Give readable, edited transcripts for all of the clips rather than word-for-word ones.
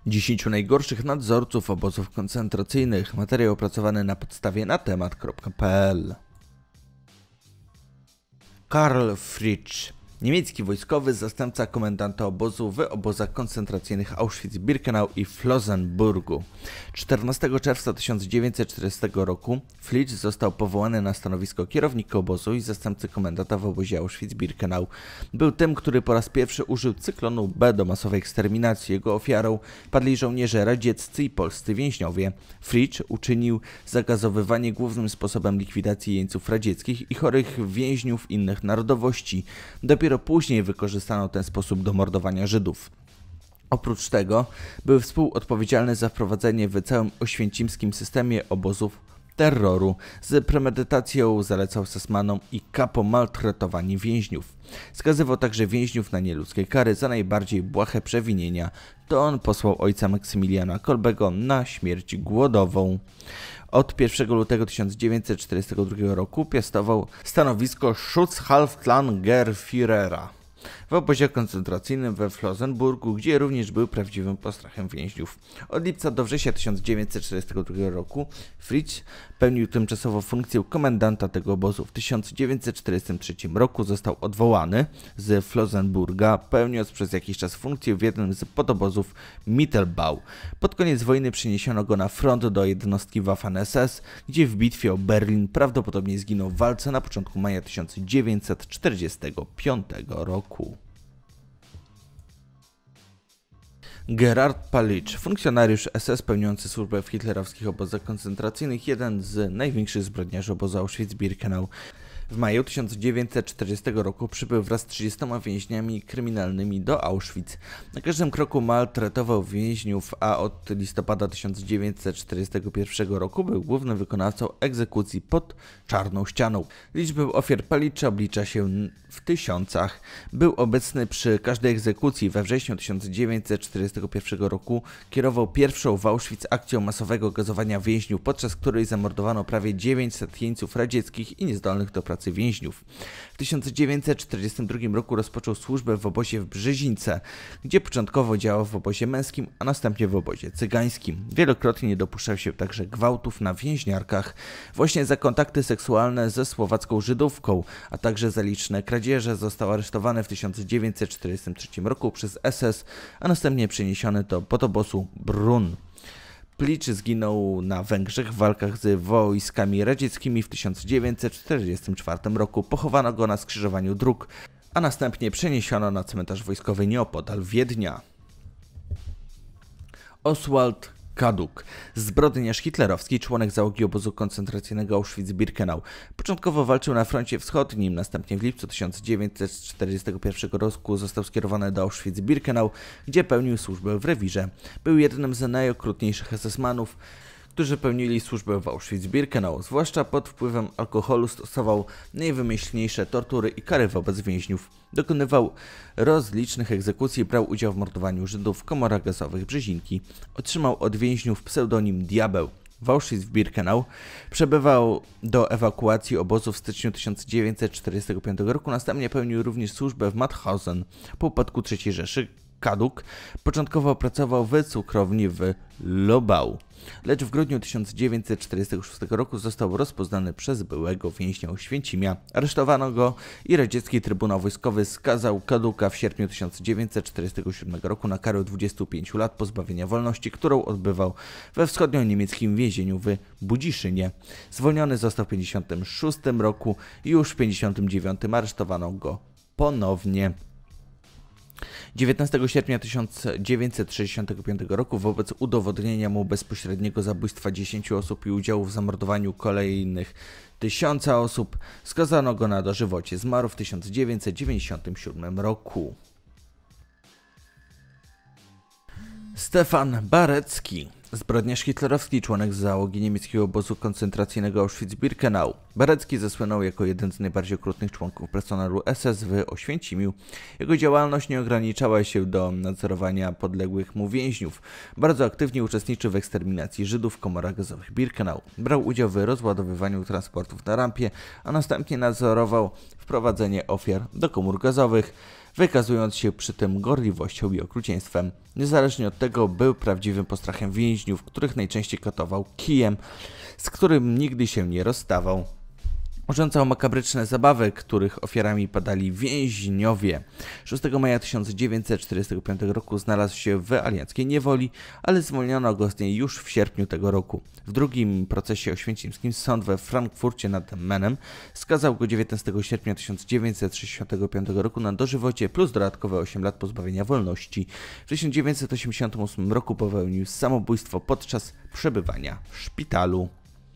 10 najgorszych nadzorców obozów koncentracyjnych. Materiał opracowany na podstawie natemat.pl. Karl Fritsch, niemiecki wojskowy zastępca komendanta obozu w obozach koncentracyjnych Auschwitz-Birkenau i Flossenbürgu. 14 czerwca 1940 roku Fritsch został powołany na stanowisko kierownika obozu i zastępcy komendanta w obozie Auschwitz-Birkenau. Był tym, który po raz pierwszy użył cyklonu B do masowej eksterminacji. Jego ofiarą padli żołnierze radzieccy i polscy więźniowie. Fritsch uczynił zagazowywanie głównym sposobem likwidacji jeńców radzieckich i chorych więźniów innych narodowości. Dopiero później wykorzystano ten sposób do mordowania Żydów. Oprócz tego był współodpowiedzialny za wprowadzenie w całym oświęcimskim systemie obozów terroru. Z premedytacją zalecał Sesmanom i kapo maltretowanie więźniów. Skazywał także więźniów na nieludzkie kary za najbardziej błahe przewinienia. To on posłał ojca Maksymiliana Kolbego na śmierć głodową. Od 1 lutego 1942 roku piastował stanowisko Schutzhaftlagerführera w obozie koncentracyjnym we Flossenbürgu, gdzie również był prawdziwym postrachem więźniów. Od lipca do września 1942 roku Fritsch pełnił tymczasowo funkcję komendanta tego obozu. W 1943 roku został odwołany z Flossenbürga, pełniąc przez jakiś czas funkcję w jednym z podobozów Mittelbau. Pod koniec wojny przeniesiono go na front do jednostki Waffen-SS, gdzie w bitwie o Berlin prawdopodobnie zginął w walce na początku maja 1945 roku. Gerhard Palitsch, funkcjonariusz SS pełniący służbę w hitlerowskich obozach koncentracyjnych, jeden z największych zbrodniarzy obozu Auschwitz-Birkenau. W maju 1940 roku przybył wraz z 30 więźniami kryminalnymi do Auschwitz. Na każdym kroku maltretował więźniów, a od listopada 1941 roku był głównym wykonawcą egzekucji pod czarną ścianą. Liczbę ofiar Palitcha oblicza się w tysiącach. Był obecny przy każdej egzekucji. We wrześniu 1941 roku kierował pierwszą w Auschwitz akcją masowego gazowania więźniów, podczas której zamordowano prawie 900 jeńców radzieckich i niezdolnych do pracy więźniów. W 1942 roku rozpoczął służbę w obozie w Brzezince, gdzie początkowo działał w obozie męskim, a następnie w obozie cygańskim. Wielokrotnie dopuszczał się także gwałtów na więźniarkach. Właśnie za kontakty seksualne ze słowacką Żydówką, a także za liczne kradzieże został aresztowany w 1943 roku przez SS, a następnie przeniesiony do podobozu Brunn. Palitsch zginął na Węgrzech w walkach z wojskami radzieckimi w 1944 roku. Pochowano go na skrzyżowaniu dróg, a następnie przeniesiono na cmentarz wojskowy nieopodal Wiednia. Oswald Kaduk, zbrodniarz hitlerowski, członek załogi obozu koncentracyjnego Auschwitz-Birkenau. Początkowo walczył na froncie wschodnim, następnie w lipcu 1941 roku został skierowany do Auschwitz-Birkenau, gdzie pełnił służbę w rewirze. Był jednym z najokrutniejszych SS-manów, którzy pełnili służbę w Auschwitz-Birkenau. Zwłaszcza pod wpływem alkoholu stosował najwymyślniejsze tortury i kary wobec więźniów. Dokonywał rozlicznych egzekucji, brał udział w mordowaniu Żydów w komorach gazowych Brzezinki. Otrzymał od więźniów pseudonim Diabeł. W Auschwitz-Birkenau przebywał do ewakuacji obozu w styczniu 1945 roku. Następnie pełnił również służbę w Mauthausen. Po upadku III Rzeszy Kaduk początkowo pracował w cukrowni w Lobau, lecz w grudniu 1946 roku został rozpoznany przez byłego więźnia Oświęcimia. Aresztowano go i radziecki Trybunał Wojskowy skazał Kaduka w sierpniu 1947 roku na karę 25 lat pozbawienia wolności, którą odbywał we wschodnio-niemieckim więzieniu w Budziszynie. Zwolniony został w 1956 roku i już w 1959 aresztowano go ponownie. 19 sierpnia 1965 roku wobec udowodnienia mu bezpośredniego zabójstwa 10 osób i udziału w zamordowaniu kolejnych 1000 osób skazano go na dożywocie. Zmarł w 1997 roku. Stefan Barecki, zbrodniarz hitlerowski, członek załogi niemieckiego obozu koncentracyjnego Auschwitz-Birkenau. Barecki zasłynął jako jeden z najbardziej okrutnych członków personelu SS w Oświęcimiu. Jego działalność nie ograniczała się do nadzorowania podległych mu więźniów. Bardzo aktywnie uczestniczył w eksterminacji Żydów w komorach gazowych Birkenau. Brał udział w rozładowywaniu transportów na rampie, a następnie nadzorował wprowadzenie ofiar do komór gazowych. wykazując się przy tym gorliwością i okrucieństwem. Niezależnie od tego był prawdziwym postrachem więźniów, których najczęściej katował kijem, z którym nigdy się nie rozstawał. Urządzał makabryczne zabawy, których ofiarami padali więźniowie. 6 maja 1945 roku znalazł się w alianckiej niewoli, ale zwolniono go z niej już w sierpniu tego roku. W drugim procesie oświęcimskim sąd we Frankfurcie nad Menem skazał go 19 sierpnia 1965 roku na dożywocie plus dodatkowe 8 lat pozbawienia wolności. W 1988 roku popełnił samobójstwo podczas przebywania w szpitalu.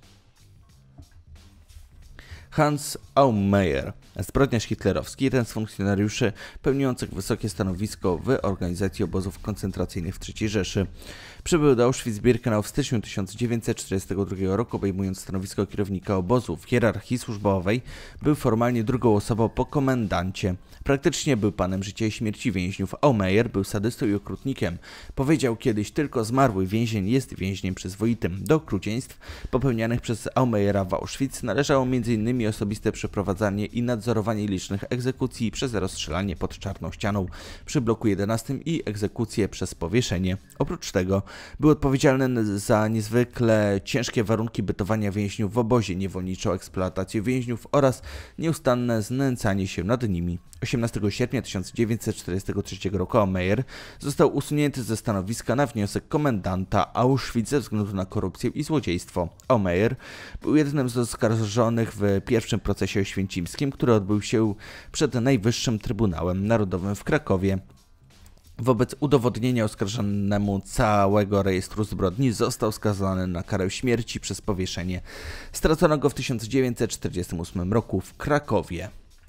Hans Aumeier, zbrodniarz hitlerowski, jeden z funkcjonariuszy pełniących wysokie stanowisko w organizacji obozów koncentracyjnych w III Rzeszy. Przybył do Auschwitz-Birkenau w styczniu 1942 roku, obejmując stanowisko kierownika obozu. W hierarchii służbowej był formalnie drugą osobą po komendancie. Praktycznie był panem życia i śmierci więźniów. Aumeier był sadystą i okrutnikiem. Powiedział kiedyś: tylko zmarły więzień jest więźniem przyzwoitym. Do okrucieństw popełnianych przez Aumeiera w Auschwitz należało m.in. osobiste przeprowadzanie i nadzorowanie licznych egzekucji przez rozstrzelanie pod czarną ścianą przy bloku 11 i egzekucje przez powieszenie. Oprócz tego był odpowiedzialny za niezwykle ciężkie warunki bytowania więźniów w obozie, niewolniczą eksploatację więźniów oraz nieustanne znęcanie się nad nimi. 18 sierpnia 1943 roku Aumeier został usunięty ze stanowiska na wniosek komendanta Auschwitz ze względu na korupcję i złodziejstwo. Aumeier był jednym z oskarżonych w pierwszym procesie oświęcimskim, który odbył się przed Najwyższym Trybunałem Narodowym w Krakowie. Wobec udowodnienia oskarżonemu całego rejestru zbrodni został skazany na karę śmierci przez powieszenie. Stracono go w 1948 roku w Krakowie.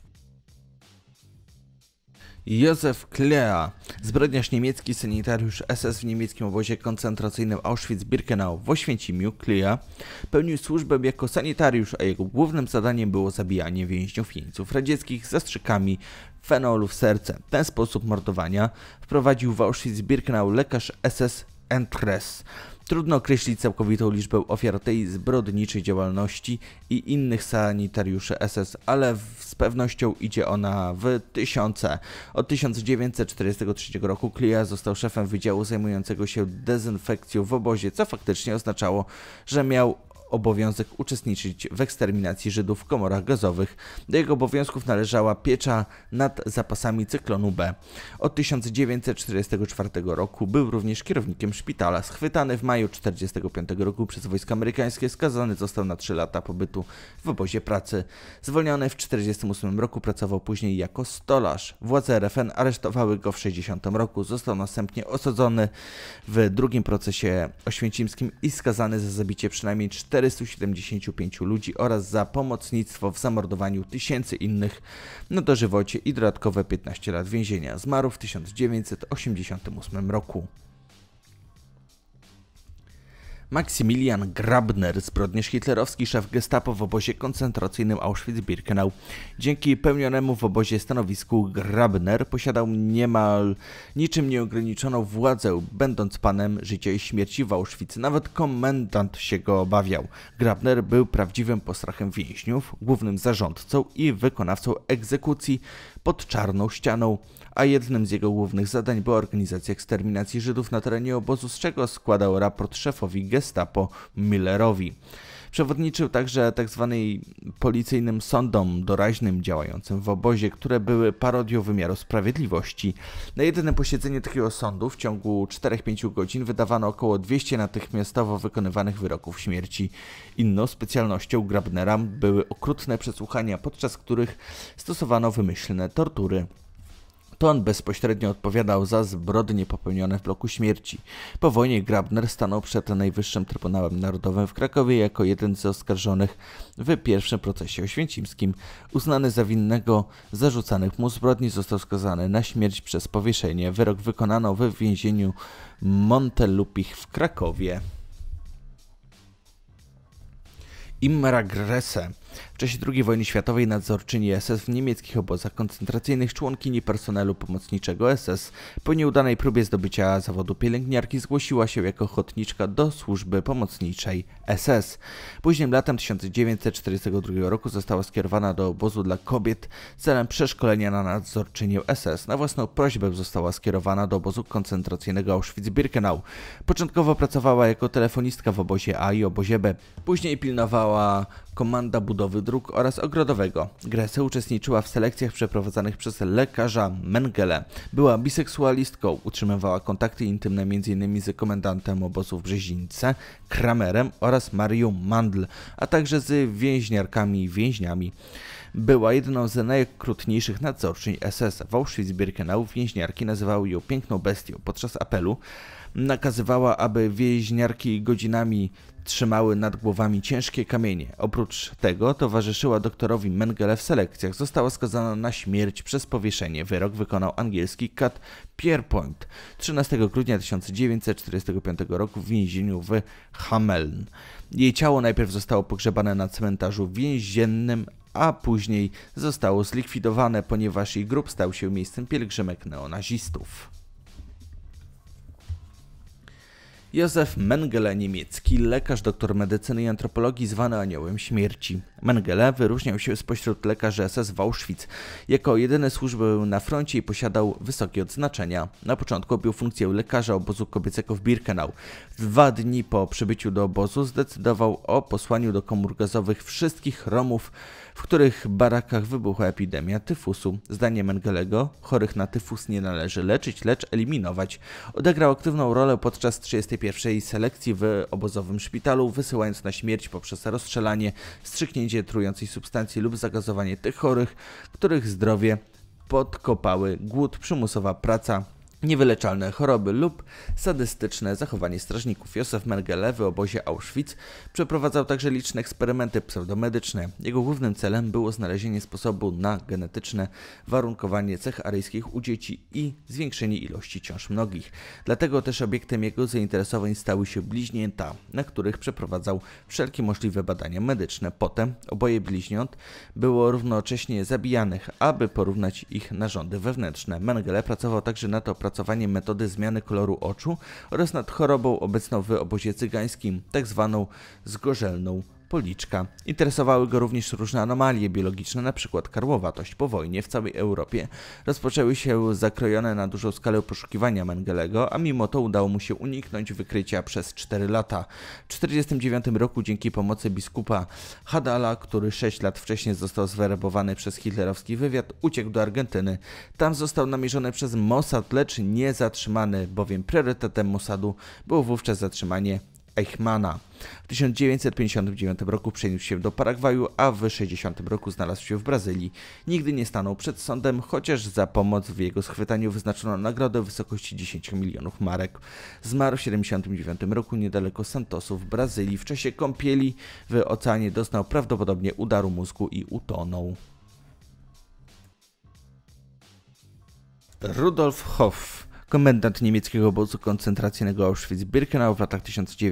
Józef Klea, zbrodniarz niemiecki, sanitariusz SS w niemieckim obozie koncentracyjnym Auschwitz-Birkenau w Oświęcimiu. Klea pełnił służbę jako sanitariusz, a jego głównym zadaniem było zabijanie więźniów jeńców radzieckich zastrzykami fenolu w serce. Ten sposób mordowania wprowadził w Auschwitz-Birkenau lekarz SS Entres. Trudno określić całkowitą liczbę ofiar tej zbrodniczej działalności i innych sanitariuszy SS, ale z pewnością idzie ona w tysiące. Od 1943 roku Klea został szefem wydziału zajmującego się dezynfekcją w obozie, co faktycznie oznaczało, że miał obowiązek uczestniczyć w eksterminacji Żydów w komorach gazowych. Do jego obowiązków należała piecza nad zapasami cyklonu B. Od 1944 roku był również kierownikiem szpitala. Schwytany w maju 1945 roku przez wojska amerykańskie, skazany został na 3 lata pobytu w obozie pracy. Zwolniony w 1948 roku, pracował później jako stolarz. Władze RFN aresztowały go w 1960 roku. Został następnie osadzony w drugim procesie oświęcimskim i skazany za zabicie przynajmniej 475 ludzi oraz za pomocnictwo w zamordowaniu tysięcy innych na dożywocie i dodatkowe 15 lat więzienia. Zmarł w 1988 roku. Maximilian Grabner, zbrodniarz hitlerowski, szef gestapo w obozie koncentracyjnym Auschwitz-Birkenau. Dzięki pełnionemu w obozie stanowisku Grabner posiadał niemal niczym nieograniczoną władzę, będąc panem życia i śmierci w Auschwitz. Nawet komendant się go obawiał. Grabner był prawdziwym postrachem więźniów, głównym zarządcą i wykonawcą egzekucji pod czarną ścianą, a jednym z jego głównych zadań była organizacja eksterminacji Żydów na terenie obozu, z czego składał raport szefowi gestapo Müllerowi. Przewodniczył także tzw. policyjnym sądom doraźnym działającym w obozie, które były parodią wymiaru sprawiedliwości. Na jedyne posiedzenie takiego sądu w ciągu 4-5 godzin wydawano około 200 natychmiastowo wykonywanych wyroków śmierci. Inną specjalnością Grabnera były okrutne przesłuchania, podczas których stosowano wymyślne tortury. To on bezpośrednio odpowiadał za zbrodnie popełnione w bloku śmierci. Po wojnie Grabner stanął przed Najwyższym Trybunałem Narodowym w Krakowie jako jeden z oskarżonych w pierwszym procesie oświęcimskim. Uznany za winnego zarzucanych mu zbrodni, został skazany na śmierć przez powieszenie. Wyrok wykonano w więzieniu Montelupich w Krakowie. Imre Grese, W czasie II wojny światowej nadzorczyni SS w niemieckich obozach koncentracyjnych, członkini personelu pomocniczego SS, po nieudanej próbie zdobycia zawodu pielęgniarki zgłosiła się jako ochotniczka do służby pomocniczej SS. Późnym latem 1942 roku została skierowana do obozu dla kobiet celem przeszkolenia na nadzorczynię SS. Na własną prośbę została skierowana do obozu koncentracyjnego Auschwitz-Birkenau. Początkowo pracowała jako telefonistka w obozie A i obozie B. Później pilnowała komanda budowy dróg oraz ogrodowego. Grese uczestniczyła w selekcjach przeprowadzanych przez lekarza Mengele. Była biseksualistką, utrzymywała kontakty intymne m.in. z komendantem obozu w Brzezince, Kramerem oraz Marią Mandl, a także z więźniarkami i więźniami. Była jedną z najokrutniejszych nadzorczyń SS. W Auschwitz-Birkenau więźniarki nazywały ją piękną bestią. Podczas apelu nakazywała, aby więźniarki godzinami trzymały nad głowami ciężkie kamienie. Oprócz tego towarzyszyła doktorowi Mengele w selekcjach. Została skazana na śmierć przez powieszenie. Wyrok wykonał angielski Kat Pierpoint 13 grudnia 1945 roku w więzieniu w Hameln. Jej ciało najpierw zostało pogrzebane na cmentarzu więziennym, a później zostało zlikwidowane, ponieważ jej grób stał się miejscem pielgrzymek neonazistów. Józef Mengele, niemiecki lekarz, doktor medycyny i antropologii, zwany Aniołem Śmierci. Mengele wyróżniał się spośród lekarzy SS w Auschwitz. Jako jedyny służył na froncie i posiadał wysokie odznaczenia. Na początku objął funkcję lekarza obozu kobiecego w Birkenau. 2 dni po przybyciu do obozu zdecydował o posłaniu do komór gazowych wszystkich Romów, w których barakach wybuchła epidemia tyfusu. Zdaniem Mengelego chorych na tyfus nie należy leczyć, lecz eliminować. Odegrał aktywną rolę podczas 31. selekcji w obozowym szpitalu, wysyłając na śmierć poprzez rozstrzelanie, strzyknięcie trującej substancji lub zagazowanie tych chorych, których zdrowie podkopały głód, przymusowa praca, niewyleczalne choroby lub sadystyczne zachowanie strażników. Józef Mengele w obozie Auschwitz przeprowadzał także liczne eksperymenty pseudomedyczne. Jego głównym celem było znalezienie sposobu na genetyczne warunkowanie cech aryjskich u dzieci i zwiększenie ilości ciąż mnogich. Dlatego też obiektem jego zainteresowań stały się bliźnięta, na których przeprowadzał wszelkie możliwe badania medyczne. Potem oboje bliźniąt było równocześnie zabijanych, aby porównać ich narządy wewnętrzne. Mengele pracował także nad opracowaniem metody zmiany koloru oczu oraz nad chorobą obecną w obozie cygańskim, tak zwaną zgorzelną policzka. Interesowały go również różne anomalie biologiczne, np. karłowatość. Po wojnie w całej Europie rozpoczęły się zakrojone na dużą skalę poszukiwania Mengelego, a mimo to udało mu się uniknąć wykrycia przez 4 lata. W 1949 roku dzięki pomocy biskupa Hadala, który 6 lat wcześniej został zwerbowany przez hitlerowski wywiad, uciekł do Argentyny. Tam został namierzony przez Mossad, lecz nie zatrzymany, bowiem priorytetem Mossadu było wówczas zatrzymanie Eichmanna. W 1959 roku przeniósł się do Paragwaju, a w 1960 roku znalazł się w Brazylii. Nigdy nie stanął przed sądem, chociaż za pomoc w jego schwytaniu wyznaczono nagrodę w wysokości 10 milionów marek. Zmarł w 1979 roku niedaleko Santosu w Brazylii. W czasie kąpieli w oceanie doznał prawdopodobnie udaru mózgu i utonął. Rudolf Hoff, komendant niemieckiego obozu koncentracyjnego Auschwitz-Birkenau w latach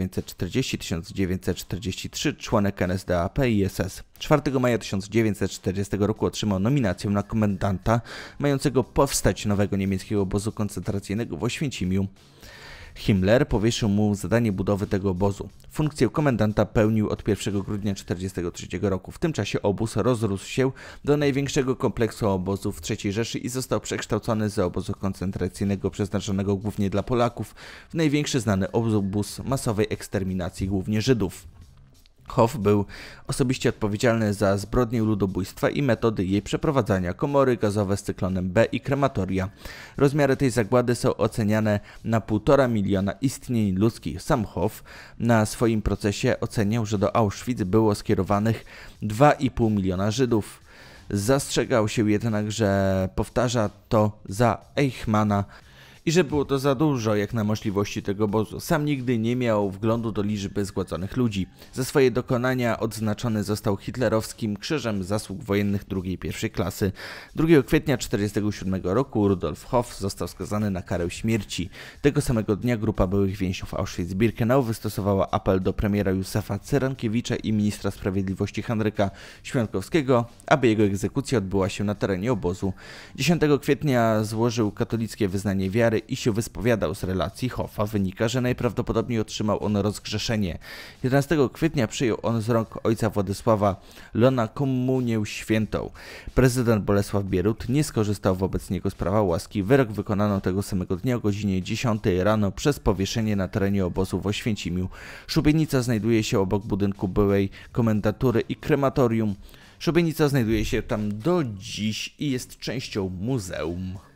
1940-1943, członek NSDAP i SS. 4 maja 1940 roku otrzymał nominację na komendanta mającego powstać nowego niemieckiego obozu koncentracyjnego w Oświęcimiu. Himmler powierzył mu zadanie budowy tego obozu. Funkcję komendanta pełnił od 1 grudnia 1943 roku. W tym czasie obóz rozrósł się do największego kompleksu obozów w III Rzeszy i został przekształcony z obozu koncentracyjnego przeznaczonego głównie dla Polaków w największy znany obóz masowej eksterminacji głównie Żydów. Hoff był osobiście odpowiedzialny za zbrodnię ludobójstwa i metody jej przeprowadzania, komory gazowe z cyklonem B i krematoria. Rozmiary tej zagłady są oceniane na 1,5 miliona istnień ludzkich. Sam Hoff na swoim procesie oceniał, że do Auschwitz było skierowanych 2,5 miliona Żydów. Zastrzegał się jednak, że powtarza to za Eichmanna i że było to za dużo jak na możliwości tego obozu. Sam nigdy nie miał wglądu do liczby zgładzonych ludzi. Za swoje dokonania odznaczony został hitlerowskim Krzyżem Zasług Wojennych II i I klasy. 2 kwietnia 1947 roku Rudolf Hoff został skazany na karę śmierci. Tego samego dnia grupa byłych więźniów Auschwitz-Birkenau wystosowała apel do premiera Józefa Cyrankiewicza i ministra sprawiedliwości Henryka Świątkowskiego, aby jego egzekucja odbyła się na terenie obozu. 10 kwietnia złożył katolickie wyznanie wiary i się wyspowiadał. Z relacji Hoffa wynika, że najprawdopodobniej otrzymał on rozgrzeszenie. 11 kwietnia przyjął on z rąk ojca Władysława Lona komunię świętą. Prezydent Bolesław Bierut nie skorzystał wobec niego z prawa łaski. Wyrok wykonano tego samego dnia o godzinie 10 rano przez powieszenie na terenie obozu w Oświęcimiu. Szubienica znajduje się obok budynku byłej komendatury i krematorium. Szubienica znajduje się tam do dziś i jest częścią muzeum.